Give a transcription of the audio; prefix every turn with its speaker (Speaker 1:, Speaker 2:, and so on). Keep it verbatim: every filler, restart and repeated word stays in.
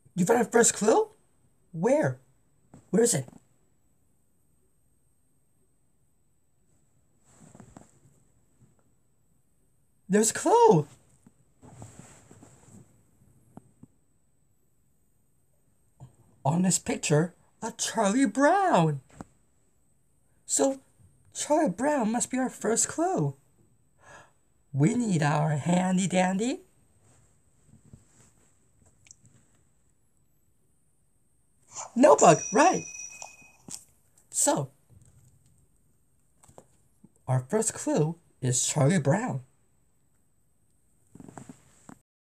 Speaker 1: You found a first clue? Where? Where is it? There's a clue! On this picture, a Charlie Brown. So, Charlie Brown must be our first clue. We need our handy dandy notebook, right? So, our first clue is Charlie Brown.